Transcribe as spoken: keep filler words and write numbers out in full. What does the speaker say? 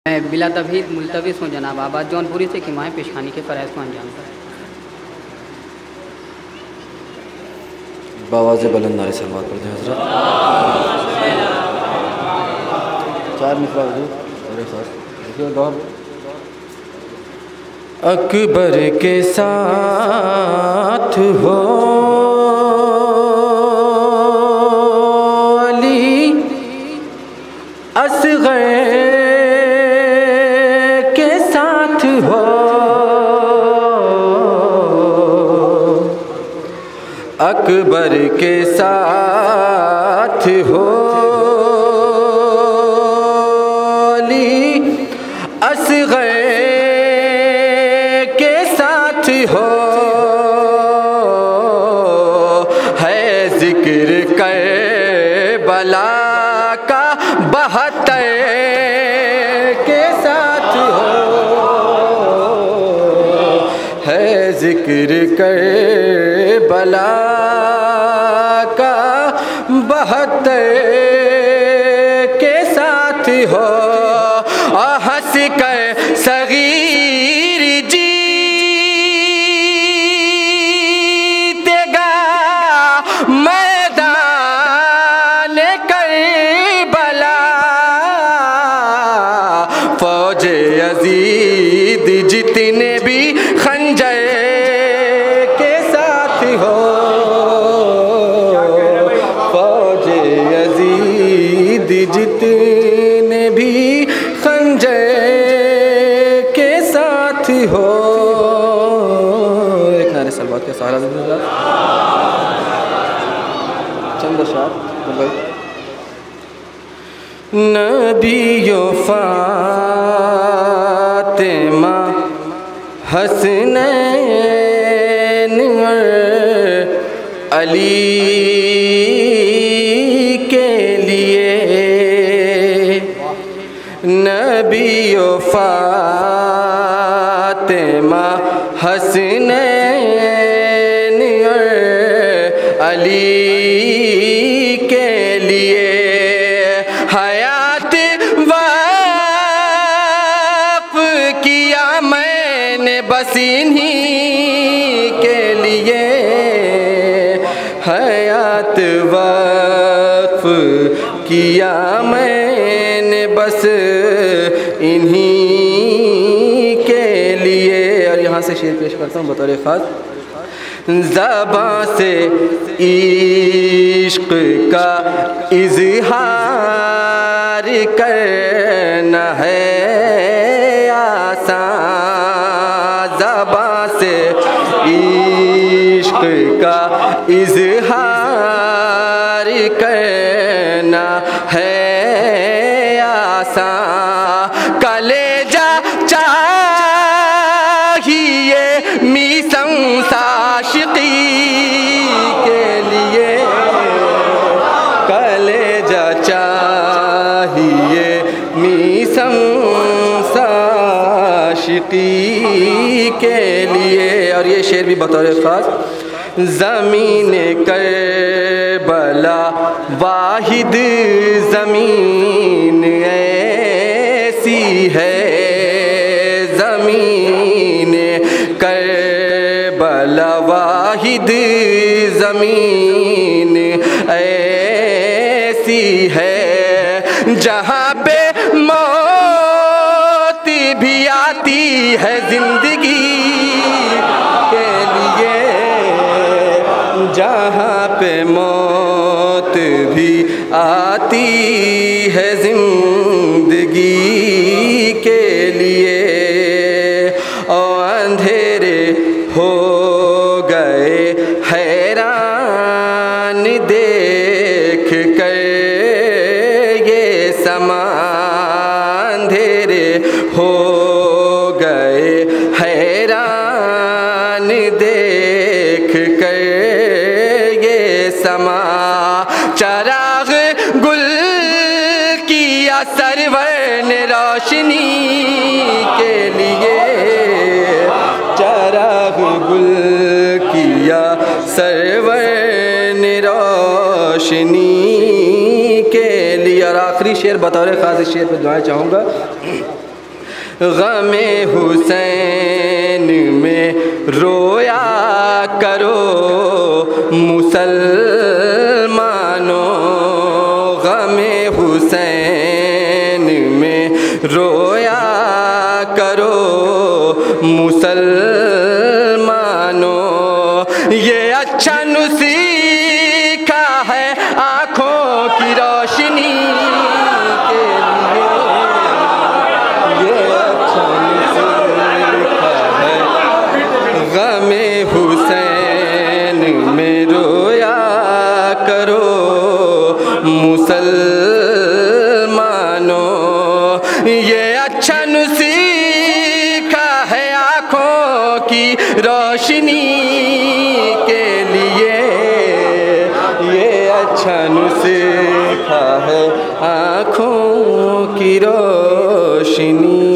میں بلا تبہید ملتوس ہوں جناب آباد جونپوری سے کہ ماہ پیشخانی کے فرائض کو انجام دیں۔ باواز بلند نعرے سلوات پڑھتے ہیں حضرت۔ چار مصرع حضور میرے ساتھ دیکھیے دور۔ اکبر کے ساتھ ہو علی، اصغر کے ساتھ ہو اکبر کے ساتھ ہو علی، اصغر کے ساتھ ہو، ہے ذکر کربلا کا بہتر کے ساتھ ہو، ہے ذکر کربلا کا بہتر کے ساتھ ہو، اور ہنس کر صغیر جیتے گا میدان کربلا، فوج یزید جتنے بھی خنجر کے ساتھ ہو، فوج یزید جتنے بھی خنجر کے ساتھ ہو۔ ایک نعرے سلوات کا سہارا دیں گے چند اشعار بھائی۔ نبی و فاطمہ حسنین اور علی کے لیے، نبی و فاطمہ حسنین اور علی کے لیے، حیات وقف کیا میں نے بس انہی کے لیے، حیات وقف کیا میں نے بس انہی کے لیے۔ اور یہاں سے شعر پیش کرتا ہوں بطور خاص۔ زباں سے عشق کا اظہار کرنا ہے آسان، زباں سے عشق کا اظہار کرنا ہے آسان، کلیجہ چاہیے میثم عاشقی کے لیے، کلیجہ چاہیے میثم عاشقی کے لیے۔ اور یہ شعر بھی بطور خاص۔ زمین کربلا واحد زمین ایسی ہے، زمین کربلا واحد زمین ایسی ہے، جہاں پہ موت بھی آتی ہے زندگی کے لیے، جہاں پہ موت بھی آتی ہے زندگی کے لیے، اور اندھیرے ہو گئے حیران دیکھ کر یہ سما، اندھیرے ہو گئے حیران دیکھ کر یہ سما، چراغ گل کیا سرور نے روشنی کے لیے، چراغ گل کیا سرور نے روشنی کے لیے۔ اور آخری شعر بطور خاص اس شعر پہ دعائیں چاہوں گا۔ غم حسین میں رویا کرو مسلمانوں، غم حسین میں رویا کرو مسلمانوں، یہ اچھا نسخہ ہے آنکھوں کی روشنی کے لیے، یہ اچھا نسخہ ہے غم حسین میں رویا کرو مسلمانوں، یہ اچھا نسخہ ہے آنکھوں کی روشنی کے لیے، یہ اچھا نسخہ ہے آنکھوں کی روشنی